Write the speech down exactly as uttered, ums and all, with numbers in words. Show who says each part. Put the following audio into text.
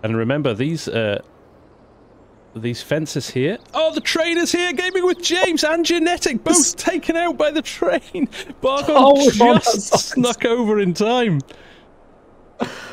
Speaker 1: And remember, these uh, these fences here... Oh, the train is here! Gaming with James and Genetic, both taken out by the train! Bargon
Speaker 2: Oh,
Speaker 1: just snuck over in time.